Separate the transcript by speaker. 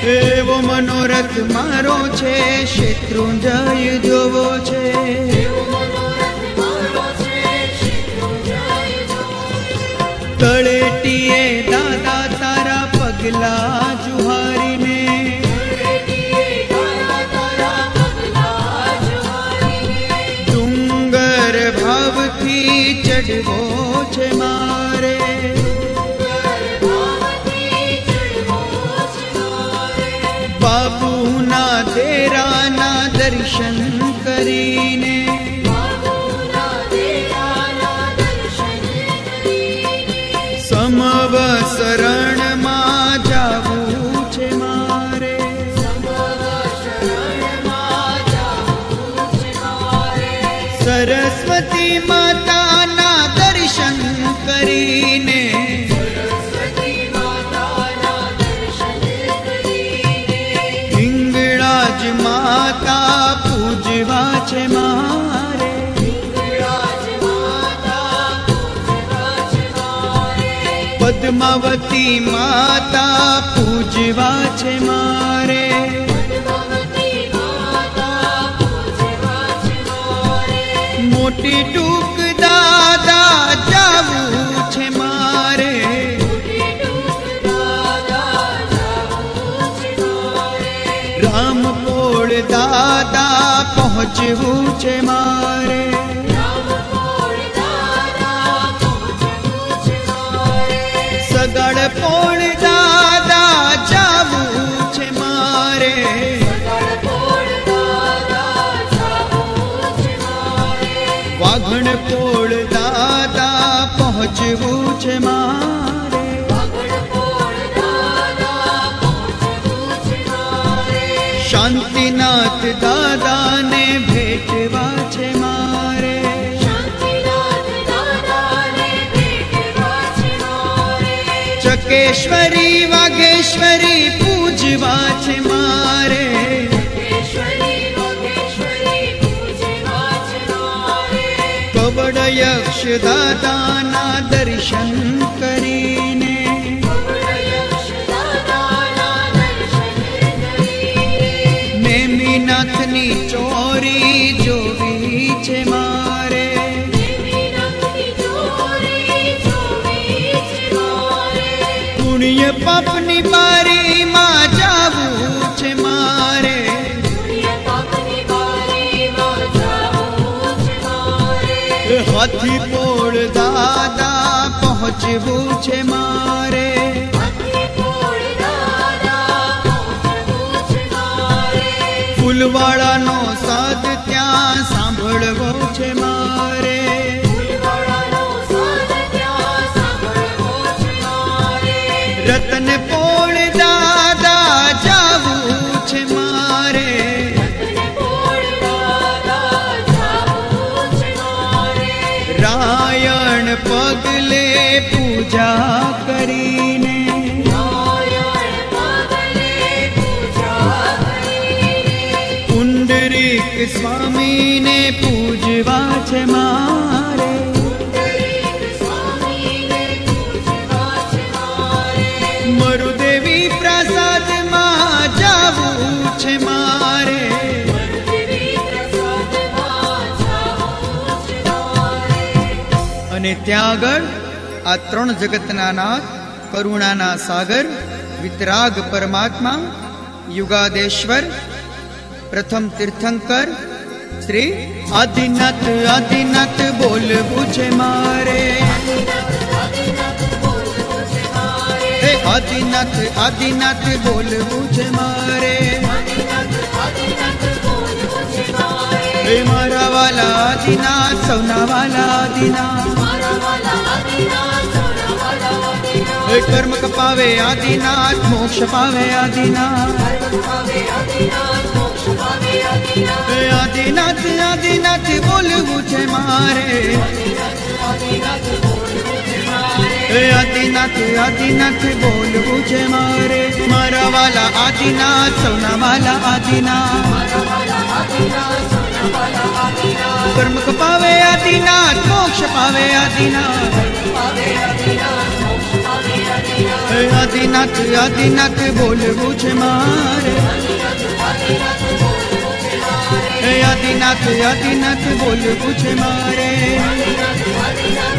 Speaker 1: એવો મનોરથ મારો છે, શેત્રુંજય જોવો છે. તળેટીએ દાદા તારા પગલા જુહારીને, ડુંગર ભાવથી ચડવો છે મારે. બાપુના તેરાના દર્શન કરીને, સમવસરણમાં જાવું છે મારે. સરસ્વતી માતાના દર્શન કરીને, હિંગળાજ માતા પૂજવા છે મારે. પદ્માવતી માતા પૂજવા છે મારે. મોટી ટૂંક દાદા જાવું છે મારે. રામપોળ દાદા પહોંચવું છે મારે. સગડપોળ દાદા જાવું છે મારે. વાઘણપોળ દાદા પહોંચવું છે મારે. શાંતિનાથ દાદાને ભેટવા છે મારે. ચકેશ્વરી વાઘેશ્વરી પૂજવા છે મારે. કબડ યક્ષ દાદાના દર્શન કરીને, નેમિનાથની ચોરી જોવી છે મારે. પુણ્ય પાપની બારીમાં જાવું છે મારે. હાથી પોળ દાદા પહોંચવું છે મારે. ફૂલવાળાનો સાદ ત્યાં સાંભળવો છે મારે. રતન પોળ દાદા જાવું છે મારે. રાયણ પગલે પૂજા કરીને, પુંડરીક સ્વામીને પૂજવા છે મારે. મરુદેવી પ્રસાદમાં જાવું છે મારે. અને ત્યાં આગળ આ ત્રણ જગતના નાથ, કરુણાના સાગર, વિતરાગ પરમાત્મા, યુગાદેશ્વર, પ્રથમ તીર્થંકર શ્રી આદિનાથ આદિનાથ બોલવું છે મારે. હે આદિનાથ આદિનાથ બોલવું છે મારે. હે મારા વાલા આદિનાથ, સૌના વાલા આદિનાથ. હે કર્મ કપાવે આદિનાથ, મોક્ષ પાવે આદિનાથ. હે આદિનાથ આદિનાથ બોલવું છે મારે. હે આદિનાથ આદિનાથ બોલવું છે મારે. મારા વાલા આદિનાથ, સૌના વાલા આદિનાથ. કર્મ કપાવે આદિનાથ, મોક્ષ પાવે આદિનાથ. આદિનાથ આદિનાથ બોલવું છે મારે આદિનાથ આદિનાથ બોલવું છે મારે